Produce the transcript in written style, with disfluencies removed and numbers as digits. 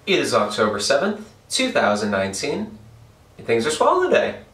It is October 7th, 2019, and things are swell today.